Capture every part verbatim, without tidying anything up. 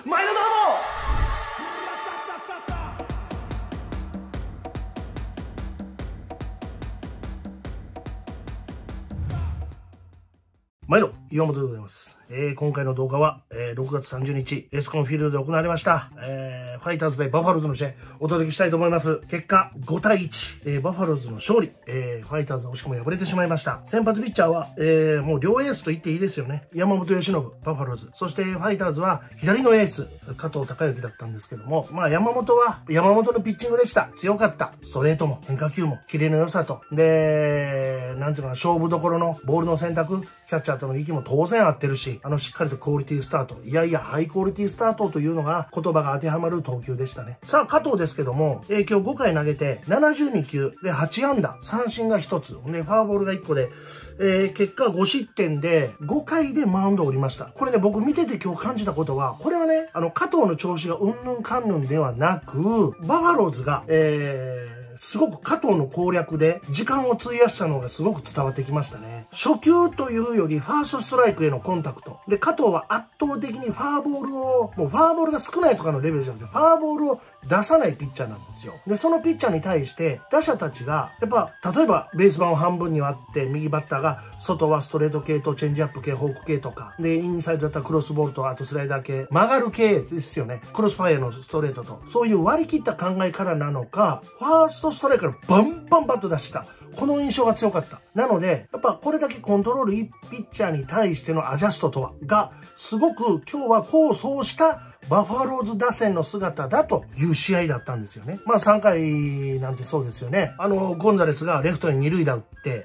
前田どうも毎度岩本でございます。えー、今回の動画は、えー、ろくがつさんじゅうにちエスコンフィールドで行われました、えー、ファイターズ対バファローズの試合お届けしたいと思います。結果ごたいいち、えー、バファローズの勝利、えー、ファイターズは惜しくも敗れてしまいました。先発ピッチャーは、えー、もう両エースと言っていいですよね。山本由伸、バファローズ、そしてファイターズは左のエース加藤貴之だったんですけども、まあ山本は山本のピッチングでした。強かった。ストレートも変化球もキレの良さと、でなんていうのかな、勝負どころのボールの選択、キャッチャーとの息も当然合ってるし、あのしっかりとクオリティスタート、いやいやハイクオリティスタートというのが言葉が当てはまる投球でしたね。さあ加藤ですけども、えー、今日ごかい投げてななじゅうにきゅうではちあんだ、三振がひとつでフォアボールがいっこで、えー、結果ごしってんでごかいでマウンドを降りました。これね、僕見てて今日感じたことは、これはね、あの加藤の調子がうんぬんかんぬんではなく、バファローズがえーすごく加藤の攻略で時間を費やしたのがすごく伝わってきましたね。初球というよりファーストストライクへのコンタクト。で、加藤は圧倒的にファーボールを、もうファーボールが少ないとかのレベルじゃなくて、ファーボールを出さないピッチャーなんですよ。で、そのピッチャーに対して、打者たちが、やっぱ、例えば、ベース板を半分に割って、右バッターが、外はストレート系とチェンジアップ系、フォーク系とか、で、インサイドだったらクロスボールと、あとスライダー系、曲がる系ですよね。クロスファイアのストレートと、そういう割り切った考えからなのか、ファーストストライクからバンバンバッと出した。この印象が強かった。なので、やっぱこれだけコントロールいいピッチャーに対してのアジャストとは、が、すごく今日は功を奏したバファローズ打線の姿だという試合だったんですよね。まあさんかいなんてそうですよね。あの、ゴンザレスがレフトに二塁打打って、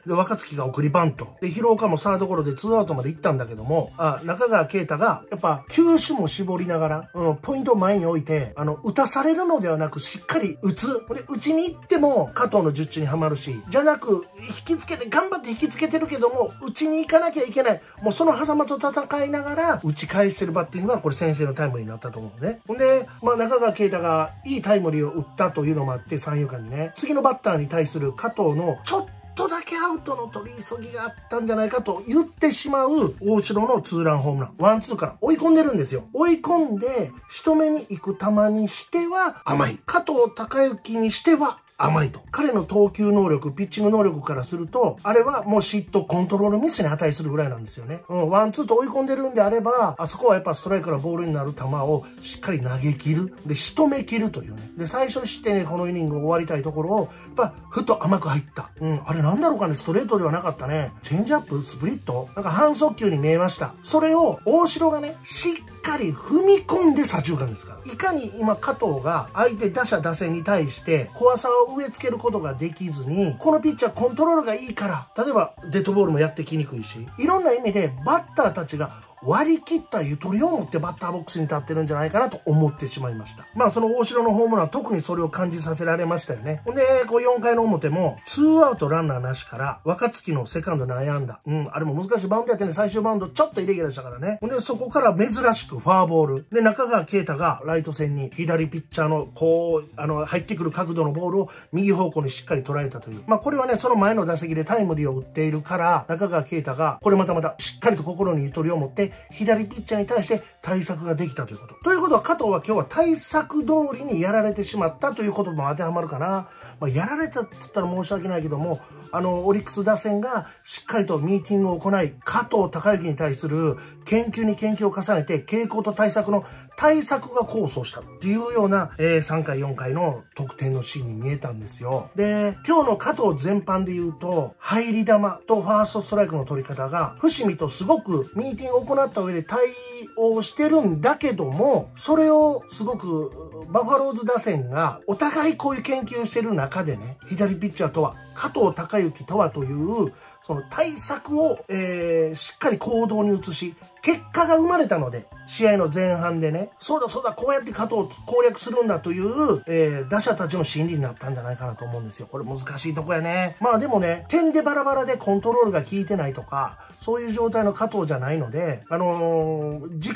で、若月が送りバント。で、広岡もサードゴロでツーアウトまで行ったんだけども、あ、中川圭太が、やっぱ球種も絞りながら、うん、ポイントを前に置いて、あの、打たされるのではなく、しっかり打つ。で、打ちに行っても加藤の術中にはまるし、じゃなく、引きつけて、頑張って引きつけてるけども、打ちに行かなきゃいけない。もうその狭間と戦いながら、打ち返してるバッティングが、これ先制のタイムリーになったと思うね。ほんで、まあ中川圭太がいいタイムリーを打ったというのもあって、三遊間にね、次のバッターに対する加藤のちょっとだけアウトの取り急ぎがあったんじゃないかと言ってしまう大城のツーランホームラン。ワンツーから追い込んでるんですよ。追い込んで、仕留めに行く球にしては甘い。加藤貴之にしては甘いと。彼の投球能力、ピッチング能力からすると、あれはもう嫉妬、コントロールミスに値するぐらいなんですよね。うん、ワンツーと追い込んでるんであれば、あそこはやっぱストライクからボールになる球をしっかり投げ切る。で、仕留め切るというね。で、最初失点でこのイニングを終わりたいところを、やっぱ、ふと甘く入った。うん、あれなんだろうかね、ストレートではなかったね。チェンジアップ、スプリットなんか半速球に見えました。それを、大城がね、しっかり踏み込んで左中間ですから。いかに今、加藤が相手打者打線に対して怖さを植え付けることができずに、このピッチャーコントロールがいいから、例えばデッドボールもやってきにくいし、いろんな意味でバッターたちが割り切ったゆとりを持ってバッターボックスに立ってるんじゃないかなと思ってしまいました。まあその大城のホームランは特にそれを感じさせられましたよね。ほんで、こうよんかいの表も、ツーアウトランナーなしから、若月のセカンド悩んだ。うん、あれも難しいバウンドやってね、最終バウンドちょっとイレギュラーしたからね。ほんで、そこから珍しくフォアボール。で、中川圭太がライト線に左ピッチャーの、こう、あの、入ってくる角度のボールを右方向にしっかり捉えたという。まあこれはね、その前の打席でタイムリーを打っているから、中川圭太が、これまたまたしっかりと心にゆとりを持って、左ピッチャーに対して対策ができたということ。ということは加藤は今日は対策通りにやられてしまったということも当てはまるかな。まあ、やられたって言ったら申し訳ないけども、あの、オリックス打線がしっかりとミーティングを行い、加藤貴之に対する研究に研究を重ねて、傾向と対策の対策が功を奏したっていうような、えー、さんかいよんかいの得点のシーンに見えたんですよ。で、今日の加藤全般で言うと、入り球とファーストストライクの取り方が、伏見とすごくミーティングを行った上で対応してるんだけども、それをすごくバファローズ打線がお互いこういう研究してる中でね、左ピッチャーとは、加藤貴之とはという、その対策を、えー、しっかり行動に移し、結果が生まれたので、試合の前半でね、そうだそうだ、こうやって加藤を攻略するんだという、えー、打者たちの心理になったんじゃないかなと思うんですよ。これ難しいとこやね。まあでもね、点でバラバラでコントロールが効いてないとか、そういう状態の加藤じゃないので、あのー、次回、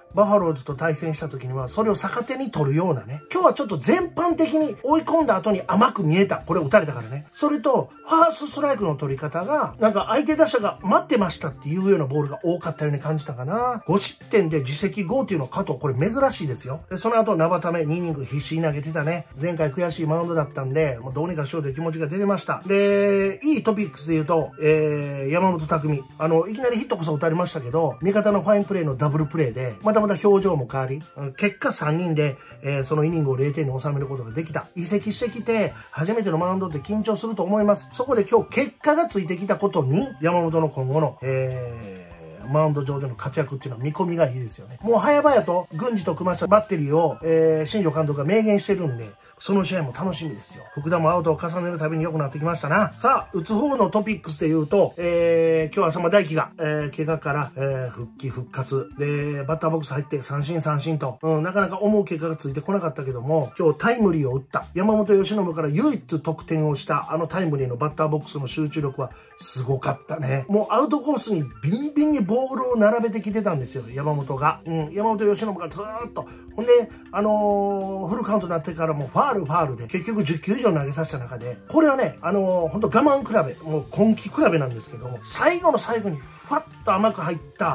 バファローズと対戦した時にはそれを逆手に取るようなね、今日はちょっと全般的に追い込んだ後に甘く見えた。これ打たれたからね。それと、ファーストストライクの取り方が、なんか相手打者が待ってましたっていうようなボールが多かったように感じたかな。ご失点で自責ごっていうの加藤、これ珍しいですよ。で、その後、生ためにイニング必死に投げてたね。前回悔しいマウンドだったんで、もうどうにかしようという気持ちが出てました。で、いいトピックスで言うと、えー、山本匠。あの、いきなりヒットこそ打たれましたけど、味方のファインプレーのダブルプレーで、またまた表情も変わり、結果さんにんで、えー、そのイニングをれいてんに収めることができた。移籍してきて、初めてのマウンドって緊張すると思います。そこで今日結果がついてきたことに、山本の今後の、えー、マウンド上での活躍っていうのは見込みがいいですよね。もう早々と郡司と組ましたバッテリーを、えー、新庄監督が明言してるんで、その試合も楽しみですよ。福田もアウトを重ねるたびに良くなってきましたな。さあ、打つ方のトピックスで言うと、えー、今日は浅間大輝が、えー、怪我から、えー、復帰復活。で、バッターボックス入って三振三振と、うん、なかなか思う結果がついてこなかったけども、今日タイムリーを打った。山本由伸から唯一得点をしたあのタイムリーのバッターボックスの集中力はすごかったね。もうアウトコースにビンビンにボールを並べてきてたんですよ、山本が。うん、山本由伸がずーっと。ほんで、あのー、フルカウントになってからもファールファールで結局じゅっきゅう以上投げさせた中で、これはね、あのー、ほんと我慢比べ、もう今季比べなんですけども、最後の最後にふわっと甘く入った、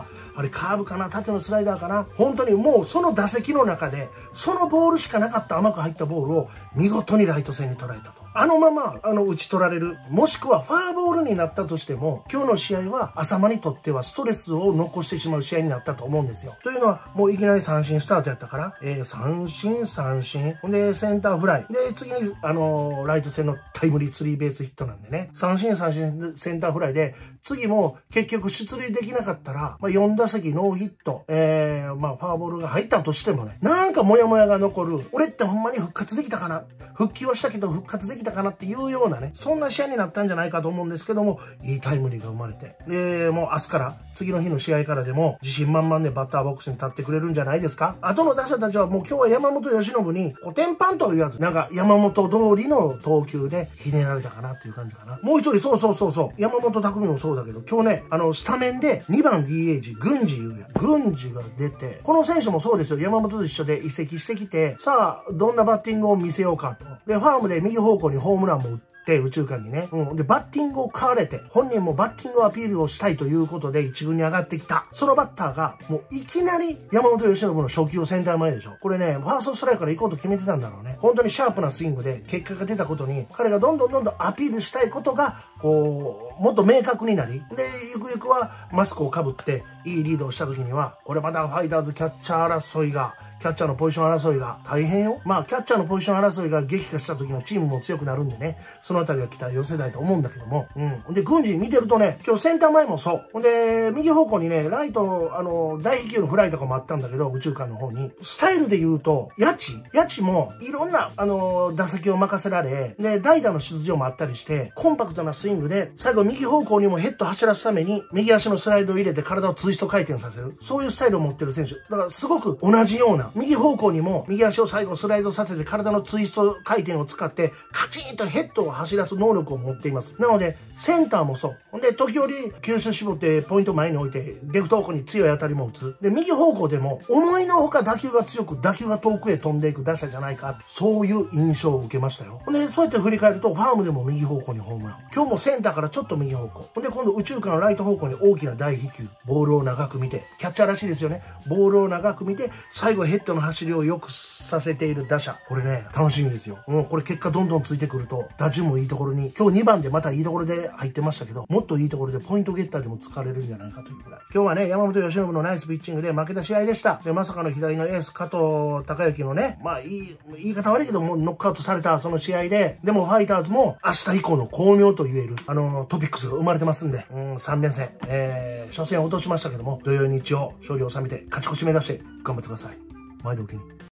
あれカーブかな、縦のスライダーかな、本当にもうその打席の中で、そのボールしかなかった甘く入ったボールを見事にライト線に捉えたと。あのまま、あの、打ち取られる。もしくはファーボールになったとしても、今日の試合は浅間にとってはストレスを残してしまう試合になったと思うんですよ。というのは、もういきなり三振スタートやったから、えー、三振、三振。ほんで、センターフライ。で、次に、あのー、ライト線のタイムリースリーベースヒットなんでね。三振、三振、センターフライで、次も結局出塁できなかったら、まあ、よん打席ノーヒット。えー、まあ、ファーボールが入ったとしてもね、なんかモヤモヤが残る。俺ってほんまに復活できたかな？復帰はしたけど復活できたかなっていうようなね、そんな試合になったんじゃないかと思うんですけども、いいタイムリーが生まれて。で、もう明日から、次の日の試合からでも、自信満々でバッターボックスに立ってくれるんじゃないですか？後の打者たちはもう今日は山本由伸に、コテンパンとは言わず、なんか山本通りの投球でひねられたかなっていう感じかな。もう一人、そうそうそうそう、山本匠もそうだけど、今日ね、あの、スタメンでにばん ディーエイチ、郡司優也。郡司が出て、この選手もそうですよ、山本と一緒で移籍してきて、さあ、どんなバッティングを見せようかと。で、ファームで右方向にホームランも打って、宇宙間にね。うん。で、バッティングを買われて、本人もバッティングアピールをしたいということで一軍に上がってきた。そのバッターが、もういきなり山本由伸の初球をセンター前でしょ。これね、ファーストストライクから行こうと決めてたんだろうね。本当にシャープなスイングで結果が出たことに、彼がどんどんどんどんアピールしたいことが、こう、もっと明確になり、で、ゆくゆくはマスクをかぶって、いいリードをした時には、これまたファイターズキャッチャー争いが、キャッチャーのポジション争いが大変よ。まあ、キャッチャーのポジション争いが激化した時のチームも強くなるんでね、そのあたりは期待寄せたいと思うんだけども。うん。で、郡司見てるとね、今日センター前もそう。ほんで、右方向にね、ライト、あの、大飛球のフライとかもあったんだけど、宇宙間の方に。スタイルで言うと、ヤチヤチも、いろんな、あの、打席を任せられ、で、代打の出場もあったりして、コンパクトなスイングで、最後右方向にもヘッド走らすために、右足のスライドを入れて体をツイスト回転させる。そういうスタイルを持ってる選手。だから、すごく同じような、右方向にも、右足を最後スライドさせて体のツイスト回転を使ってカチンとヘッドを走らす能力を持っています。なのでセンターもそう。ほんで時折球種絞ってポイント前に置いてレフト方向に強い当たりも打つ。で右方向でも思いのほか打球が強く打球が遠くへ飛んでいく打者じゃないか。そういう印象を受けましたよ。ほんでそうやって振り返るとファームでも右方向にホームラン。今日もセンターからちょっと右方向。ほんで今度宇宙間のライト方向に大きな大飛球。ボールを長く見て。キャッチャーらしいですよね。ボールを長く見て最後ヘッドの走りをよくさせている打者。これね、楽しみですよ。うん、これ結果どんどんついてくると、打順もいいところに、今日にばんでまたいいところで入ってましたけど、もっといいところでポイントゲッターでも使われるんじゃないかというぐらい。今日はね、山本由伸のナイスピッチングで負けた試合でした。で、まさかの左のエース加藤貴之のね、まあいい、言い方悪いけども、ノックアウトされたその試合で、でもファイターズも明日以降の巧妙と言える、あの、トピックスが生まれてますんで、うん、さん連戦、えー、初戦を落としましたけども、土曜日曜、勝利を収めて勝ち越し目指して頑張ってください。前でお気に。